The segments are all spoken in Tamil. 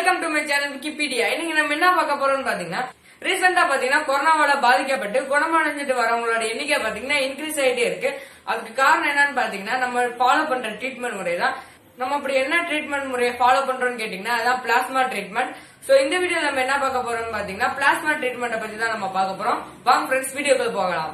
Welcome to my channel Wikipedia. இன்னைக்கு நம்ம என்ன பார்க்க போறோம்னு பாத்தீங்கன்னா, ரீசெண்டா பாத்தீங்கன்னா கொரோனாவால பாதிக்கப்பட்டு குணமடைஞ்சிட்டு வரவங்களோட எண்ணிக்கை பாத்தீங்கன்னா இன்க்ரீஸ் ஆயிட்டே இருக்கு. அதுக்கு காரணம் என்னன்னு பாத்தீங்கன்னா நம்ம ஃபாலோ பண்ற ட்ரீட்மெண்ட் முறை தான். நம்ம அப்படி என்ன ட்ரீட்மெண்ட் முறையை ஃபாலோ பண்றோம்னு கேட்டீங்கன்னா அதான் பிளாஸ்மா ட்ரீட்மெண்ட். சோ இந்த வீடியோ நம்ம என்ன பார்க்க போறோம்னு பாத்தீங்கன்னா பிளாஸ்மா ட்ரீட்மெண்ட் பத்தி தான் நம்ம பார்க்க போறோம். வாங்க ஃப்ரெண்ட்ஸ் வீடியோக்கு போகலாம்.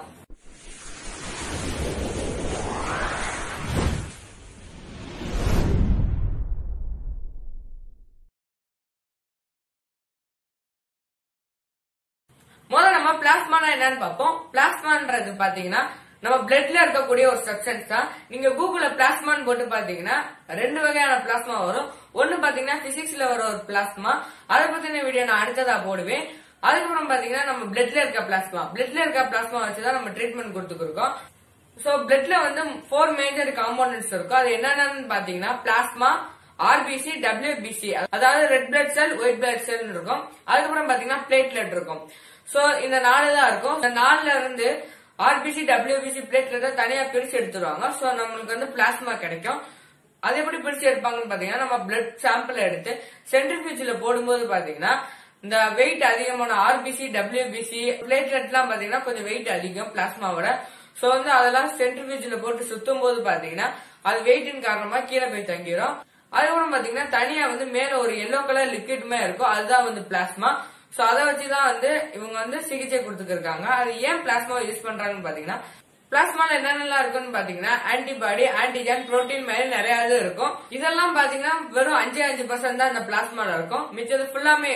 முதல்ல நம்ம பிளாஸ்மானா என்னன்னு பார்ப்போம். பிளாஸ்மான்றது பாத்தீங்கன்னா நம்ம பிளட்ல இருக்கக்கூடிய ஒரு சப்ஸ்டன்ஸ் தான். நீங்க கூகுள்ல பிளாஸ்மான்னு போட்டு பாத்தீங்கன்னா ரெண்டு வகையான பிளாஸ்மா வரும். ஒன்னு பாத்தீங்கன்னா பிசிக்ஸ்ல வர ஒரு பிளாஸ்மா, அதை பத்தின வீடியோ நான் அடுத்ததா போடுவேன். அதுக்கப்புறம் பாத்தீங்கன்னா நம்ம பிளட்ல இருக்க பிளாஸ்மா வச்சுதான் நம்ம ட்ரீட்மெண்ட் கொடுத்துருக்கோம். சோ பிளட்ல வந்து 4 மேஜர் காம்போனன்ட்ஸ் இருக்கும். அது என்னென்னு பாத்தீங்கன்னா பிளாஸ்மா, ஆர்பிசி, டபிள்யூபிசி, அதாவது red blood cell, white blood cell இருக்கும். அதுக்கப்புறம் பாத்தீங்கன்னா பிளேட்லெட் இருக்கும். சோ இந்த 4 தான் இருக்கும். இந்த 4ல இருந்து ஆர்பிசி, டபிள்யூபிசி, பிளேட்லெட் தனியா பிரிச்சு எடுத்துருவாங்க. சோ நம்மளுக்கு வந்து பிளாஸ்மா கிடைக்கும். அது எப்படி பிரிச்சு எடுப்பாங்கன்னு பாத்தீங்கன்னா நம்ம பிளட் சாம்பிள் எடுத்து சென்ட்ரிஃபியூஜ்ல போடும்போது பாத்தீங்கன்னா இந்த வெயிட் அதிகமான ஆர்பிசி, டபிள்யூபிசி, பிளேட்லெட் எல்லாம் பாத்தீங்கன்னா கொஞ்சம் வெயிட் அதிகம் பிளாஸ்மாவோட. சோ வந்து அதெல்லாம் சென்ட்ரிஃபியூஜ்ல போட்டு சுத்தும் போது பாத்தீங்கன்னா அது வெயிட்டின் காரணமா கீழே போய் தங்கிரும். அதுக்கப்புறம் பாத்தீங்கன்னா தனியா வந்து மேல ஒரு எல்லோ கலர் லிக்விடுமே இருக்கும். அதுதான் வந்து பிளாஸ்மா. சோ அதை வச்சுதான் வந்து இவங்க வந்து சிகிச்சை கொடுத்துருக்காங்க. அது ஏன் பிளாஸ்மா யூஸ் பண்றாங்கன்னு பாத்தீங்கன்னா பிளாஸ்மால என்னென்னலாம் இருக்குன்னு பாத்தீங்கன்னா ஆன்டிபாடி, ஆன்டிஜன், புரோட்டீன் மாதிரி நிறைய இது இருக்கும். இதெல்லாம் பாத்தீங்கன்னா வெறும் 5% தான் இந்த பிளாஸ்மால இருக்கும். மிச்சம்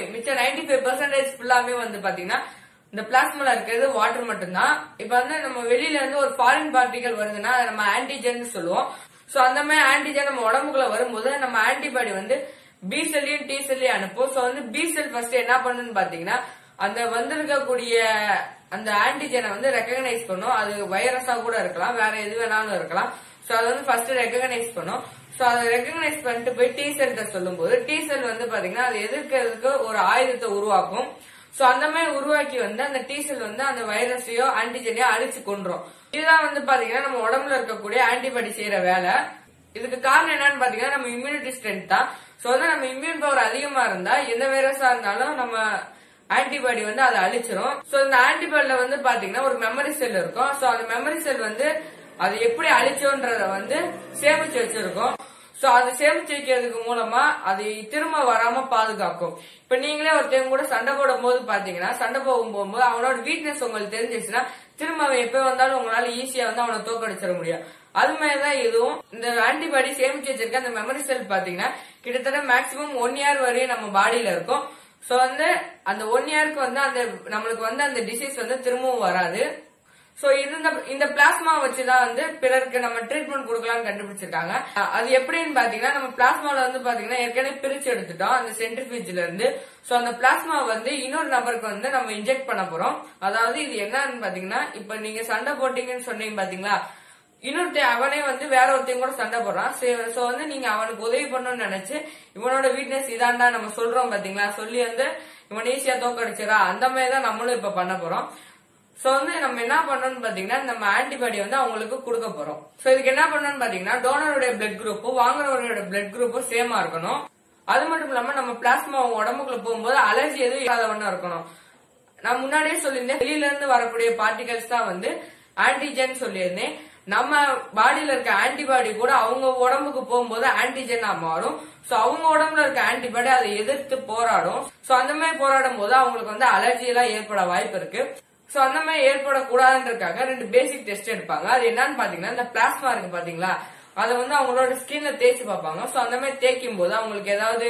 95% ஃபுல்லாமே வந்து பாத்தீங்கன்னா இந்த பிளாஸ்மால இருக்கிறது வாட்டர் மட்டும்தான். இப்ப வந்து நம்ம வெளியில இருந்து ஒரு ஃபாரின் பார்ட்டிகல் வருதுன்னா அதை நம்ம ஆன்டிஜன் சொல்லுவோம். சோ அந்த மாதிரி ஆன்டிஜன் நம்ம உடம்புக்குள்ள வரும்போது நம்ம ஆன்டிபாடி வந்து பி செல்லையும் டி செல்லையும் அனுப்பும். சோ வந்து பி செல் ஃபர்ஸ்ட் என்ன பண்ணுன்னு பாத்தீங்கன்னா அந்த வந்திருக்கக்கூடிய அந்த ஆன்டிஜனை வந்து ரெகக்னைஸ் பண்ணும். அது வைரஸா கூட இருக்கலாம், வேற எது வேணாலும் இருக்கலாம். சோ அதை வந்து ஃபர்ஸ்ட் ரெகக்னைஸ் பண்ணும். சோ அதை ரெகக்னைஸ் பண்ணிட்டு போய் டி செல்கிட்ட சொல்லும் போது டி செல் வந்து பாத்தீங்கன்னா அது எதிர்க்கிறதுக்கு ஒரு ஆயுதத்தை உருவாக்கும். சோ அந்த மாதிரி உருவாக்கி வந்து அந்த டி செல் வந்து அந்த வைரஸையோ ஆன்டிஜனையோ அழிச்சு கொண்டுரும். இதுதான் வந்து பாத்தீங்கன்னா நம்ம உடம்புல இருக்கக்கூடிய ஆன்டிபாடி செய்யற வேலை. இதுக்கு காரணம் என்னன்னு பாத்தீங்கன்னா நம்ம இம்யூனிட்டி ஸ்ட்ரென்த் தான். சோ வந்து நம்ம இம்யூன் பவர் அதிகமா இருந்தா எந்த வைரஸா இருந்தாலும் நம்ம ஆன்டிபாடி வந்து அதை அழிச்சிரும். சோ இந்த ஆன்டிபாடியில வந்து பாத்தீங்கன்னா ஒரு மெமரி செல் இருக்கும். சோ அந்த மெமரி செல் வந்து அது எப்படி அழிச்சோன்றத வந்து சேமிச்சு வச்சிருக்கும். சோ அது சேமிச்சு வைக்கிறதுக்கு மூலமா அது திரும்ப வராம பாதுகாக்கும். இப்ப நீங்களே ஒருத்தவங்க கூட சண்டை போடும் போது பாத்தீங்கன்னா சண்டை போகும்போது அவனோட வீக்னஸ் உங்களுக்கு தெரிஞ்சிச்சுன்னா திரும்ப அவன் எப்ப வந்தாலும் உங்களால ஈஸியா வந்து அவனை தோக்கடிச்சிட முடியும். அது மாதிரிதான் இதுவும். இந்த ஆன்டிபாடி சேமிச்சு வச்சிருக்க அந்த மெமரி செல் பாத்தீங்கன்னா கிட்டத்தட்ட மேக்சிமம் 1 இயர் வரையும் நம்ம பாடியில இருக்கும். சோ வந்து அந்த 1 இயருக்கு வந்து அந்த நம்மளுக்கு வந்து அந்த டிசீஸ் வந்து திரும்பவும் வராது. சோ இந்த பிளாஸ்மா வச்சுதான் வந்து பிறருக்கு நம்ம ட்ரீட்மெண்ட் கொடுக்கலாம்னு கண்டுபிடிச்சிருக்காங்க. அது எப்படின்னு பாத்தீங்கன்னா நம்ம பிளாஸ்மால வந்து பாத்தீங்கன்னா ஏற்கனவே பிரிச்சு எடுத்துட்டோம் அந்த சென்ட்ரிஃபியூஜ்ல இருந்து. சோ அந்த பிளாஸ்மா வந்து இன்னொரு நபருக்கு வந்து நம்ம இன்ஜெக்ட் பண்ண போறோம். அதாவது இது என்னன்னு பாத்தீங்கன்னா இப்ப நீங்க சண்டை போட்டீங்கன்னு சொன்னீங்க பாத்தீங்களா, இன்னொருத்த அவனே வந்து வேற ஒருத்தையும் கூட சண்டை போடுறான். சோ வந்து நீங்க அவனுக்கு உதவி பண்ணணும்னு நினைச்சு இவனோட வீக்னஸ் இதாண்டா நம்ம சொல்றோம் பாத்தீங்களா, சொல்லி வந்து இவன் ஈஸியா தோக்கடிச்சிடா, அந்த மாதிரிதான் நம்மளும் இப்ப பண்ண போறோம். சோ வந்து நம்ம என்ன பண்ணணும்னு பாத்தீங்கன்னா நம்ம ஆன்டிபாடி வந்து அவங்களுக்கு கொடுக்க போறோம். சோ இதுக்கு என்ன பண்ணணும்னு பாத்தீங்கன்னா டோனருடைய பிளட் குரூப்பும் வாங்குறவரோட பிளட் குரூப்பும் சேமா இருக்கணும். அது மட்டும் இல்லாம நம்ம பிளாஸ்மா உடம்புக்குள்ள போகும்போது அலர்ஜி எதுவும் இல்லாதவண்ணா இருக்கணும். நான் முன்னாடியே சொல்லியிருந்தேன் வெளியில இருந்து வரக்கூடிய பார்ட்டிகல்ஸ் தான் வந்து ஆன்டிஜன் சொல்லியிருந்தேன். நம்ம பாடியில இருக்க ஆன்டிபாடி கூட அவங்க உடம்புக்கு போகும்போது ஆன்டிஜனா மாறும். சோ அவங்க உடம்புல இருக்க ஆன்டிபாடி அதை எதிர்த்து போராடும். சோ அந்த மாதிரி போராடும் போது அவங்களுக்கு வந்து அலர்ஜி எல்லாம் ஏற்பட வாய்ப்பு இருக்கு. சோ அந்த மாதிரி ஏற்படக்கூடாதுன்றதுக்காக 2 பேசிக் டெஸ்ட் எடுப்பாங்க. அது என்னன்னு பாத்தீங்கன்னா இந்த பிளாஸ்மா இருக்கு பாத்தீங்களா, அதை வந்து அவங்களோட ஸ்கின்ல தேய்ச்சி பார்ப்பாங்க. சோ அந்த மாதிரி தேய்க்கும் போது அவங்களுக்கு ஏதாவது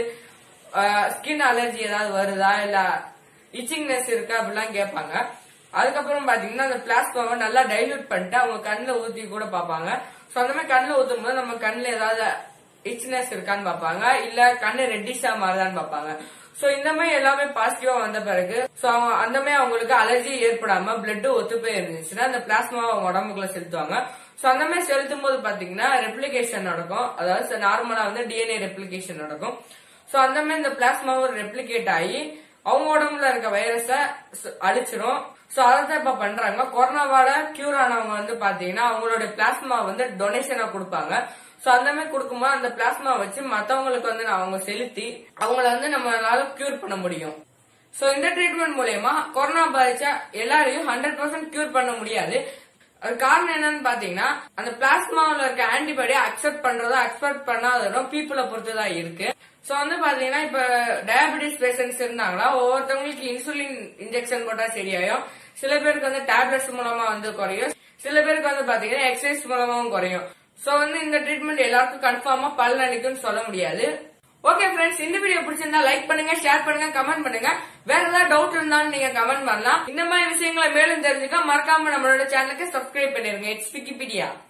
ஸ்கின் அலர்ஜி ஏதாவது வருதா இல்ல இச்சிங்னஸ் இருக்கா அப்படிலாம் கேட்பாங்க. அதுக்கப்புறம் பாத்தீங்கன்னா அந்த பிளாஸ்மாவை நல்லா டைல்யூட் பண்ணிட்டு அவங்க கண்ணுல ஊத்தி கூட பாப்பாங்க. சோ அந்த மாதிரி கண்ணுல ஊத்தும் போது நம்ம கண்ணுல ஏதாவது இச்னஸ் இருக்கான்னு பாப்பாங்க, இல்ல கண்ணு ரெட்டிஷா மாறுதான்னு பாப்பாங்க. சோ இந்த மாதிரி எல்லாமே பாசிட்டிவா வந்த பிறகு சோ அந்த மாதிரி அவங்களுக்கு அலர்ஜி ஏற்படாம பிளட் ஒத்து போய் இருந்துச்சுன்னா அந்த பிளாஸ்மாவை அவங்க உடம்புக்குள்ள செலுத்துவாங்க. சோ அந்த மாதிரி செலுத்தும் போது பாத்தீங்கன்னா ரெப்ளிகேஷன் நடக்கும். அதாவது நார்மலா வந்து டிஎன்ஏ ரெப்ளிகேஷன் நடக்கும். சோ அந்த மாதிரி இந்த பிளாஸ்மாவை ரெப்ளிகேட் ஆகி அவங்க உடம்புல இருக்க வைரஸ அழிச்சிரும். சோ அதான் இப்ப பண்றாங்க. கொரோனாவால கியூர் ஆனவங்க வந்து பாத்தீங்கன்னா அவங்களோட பிளாஸ்மா வந்து டொனேஷனா கொடுப்பாங்க. சோ அந்த மாதிரி கொடுக்கும்போது அந்த பிளாஸ்மா வச்சு மத்தவங்களுக்கு வந்து அவங்க செலுத்தி அவங்கள வந்து நம்மளால கியூர் பண்ண முடியும். சோ இந்த ட்ரீட்மெண்ட் மூலமா கொரோனா பாதிச்சா எல்லாரையும் 100% கியூர் பண்ண முடியாது. அது காரணம் என்னன்னு பாத்தீங்கன்னா அந்த பிளாஸ்மாவில் இருக்க ஆன்டிபாடி அக்செப்ட் பண்றதோ அக்செப்ட் பண்ணாததோ பீப்புளை பொறுத்துதான் இருக்கு. சோ வந்து பாத்தீங்கன்னா இப்ப டயபெட்டிஸ் பேஷன்ஸ் இருந்தாங்களா ஒவ்வொருத்தவங்களுக்கு இன்சுலின் இன்ஜெக்ஷன் போட்டா சரியாயும், சில பேருக்கு வந்து டேப்லெட்ஸ் மூலமா வந்து குறையும், சில பேருக்கு வந்து பாத்தீங்கன்னா எக்ஸசைஸ் மூலமாவும் குறையும். சோ வந்து இந்த ட்ரீட்மெண்ட் எல்லாருக்கும் கன்ஃபார்மா பலன் அளிக்கும்னு சொல்ல முடியாது. ஓகே ஃப்ரெண்ட்ஸ், இந்த வீடியோ பிடிச்சிருந்தா லைக் பண்ணுங்க, ஷேர் பண்ணுங்க, கமெண்ட் பண்ணுங்க. வேற ஏதாவது டவுட் இருந்தாலும் நீங்க கமெண்ட் பண்ணலாம். இந்த மாதிரி விஷயங்களை மேலும் தெரிஞ்சுக்க மறக்காம நம்மளோட சேனலுக்கு சப்ஸ்கிரைப் பண்ணிருங்க. It's Wikipedia.